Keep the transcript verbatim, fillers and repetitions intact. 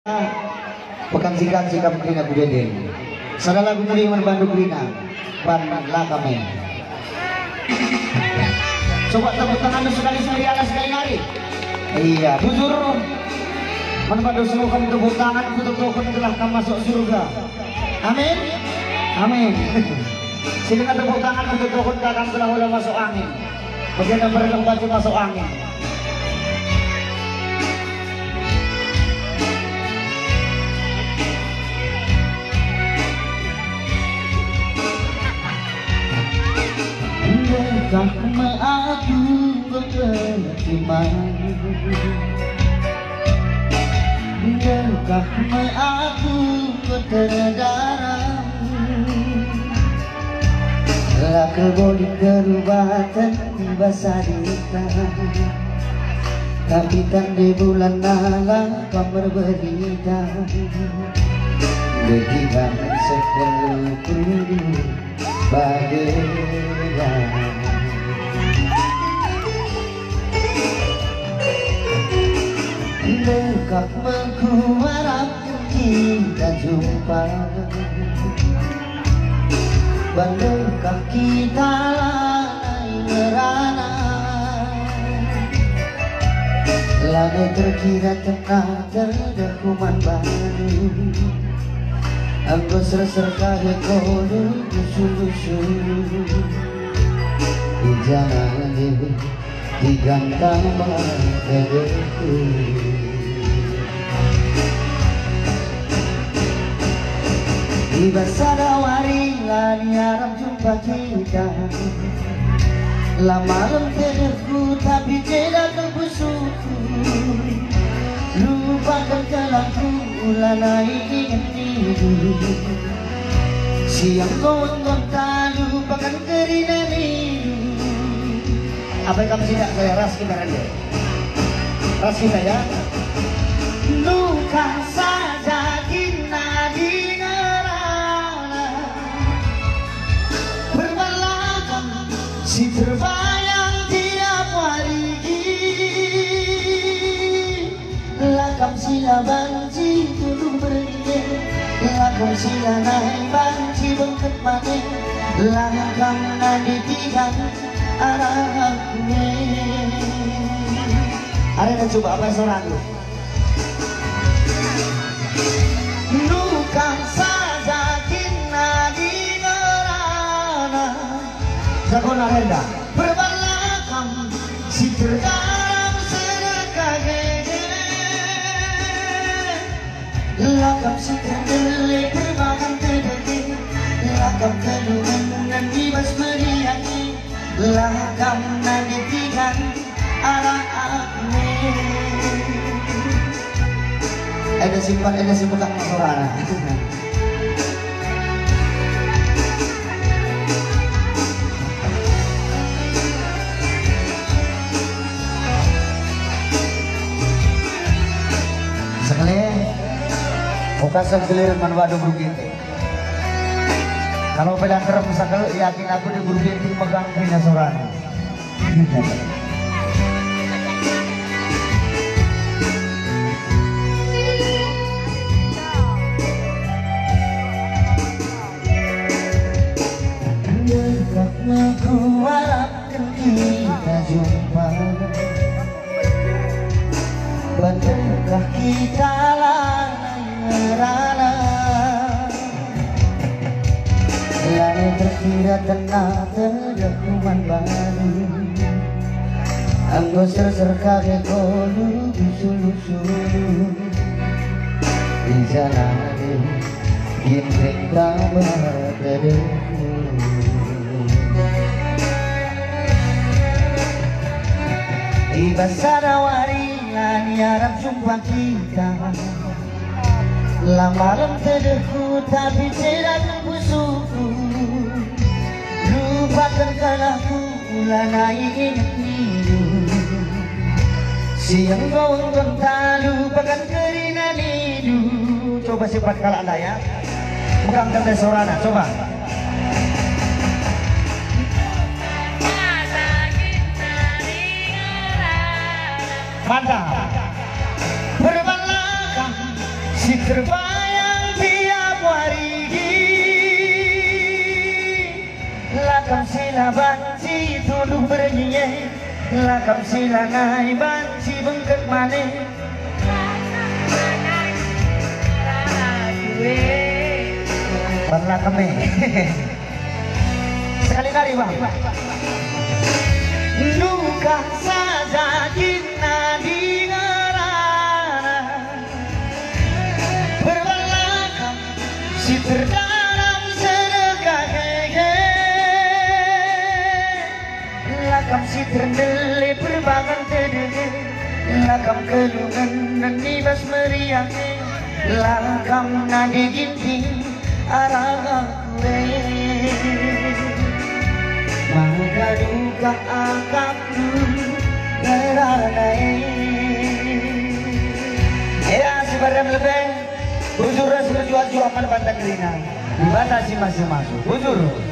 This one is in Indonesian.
Pekan sikap sikap Krina Kujadin. Sada lagu muli Bandung Krina Ban Lakame. Coba tepuk tangan sekali sekali alas sekali hari. Iya, bujur. Manfaat semoga tepuk tangan untuk token telah kamu masuk surga. Amin. Amin. Silakan tepuk tangan untuk token kamu telah mulai masuk angin. Bagaimana mereka baca masuk angin. Kah aku berterima, Kah aku berterdarah, lah keboli kerubatan tiba sadita, kapitan di bulan naga kamar berita, begitu sekelupur bagai Dekat mengharap kita jumpa, bandingkah kita lalai merana, lalu terkira tengah terdakuman baru, anggo ser-ser kaya kodo usul-usul, jangan digantang badanku. Tiba sadawari lani harap jumpa kita, lamaran terku tapi tidak terbusuku, lupakan kelaku lana ingin tidur, siang kau-kau tak lupakan kerina nidu. Apa yang kamu tidak saya ras kita kan ya? Ras kita ya. Luka saja kina di nerana, berbalakan si terbayang tiap hari. Lakam sila banci tuduh berdiri, lakam sila naik banci bengket mati, lakam nadi tiga arahnya. Ada yang coba apa seorang lu? Luka saja kina di nerana, Zakona Renda berbelakang si terdalam sedekah gede, lakam si terdelek berbahan terdetik, lakam kedungan bebas beriaki, lakam nagitigan arah akme. Ada simpan, ada simpan masorana. Sekali, bukan segeliran manwado begitu. Kalau pelan terus sakal yakin aku di guru binti megang Krina Sorana. Dekatnya ku harapkan kita jumpa, bandingkah kita lalai merana, lalu terkira tenang terdakuman baru, anggo ser-ser kage kolu usul-usul, di jalan ginting kabar dedeku. Tiba sadawari lani harap jumpa kita, lamaran terdeku tapi tidak terbusuku, lupakan kalahku lana ingin tidur, siang kau-kau tak lupakan kerina nidu. Coba sifat kalah anda ya, bukan kata Sorana, coba. Mantap. Berbelakang si terbayang tiap hari lakam sila banci tunduk bernyanyi lakam sila ngai banci bengket mane pernah kami sekali lagi bang luka saja kita di ngerana berbelakang si terdalam sedekah hehe lakam si terndele berbangan tedege lakam kelungan dan nibas meriang lakam nadi ginting arah kue maka duka akapku beranai ya sebarang lebih bujur berjual jual aman pantai kerina dibatasi masih masuk bujur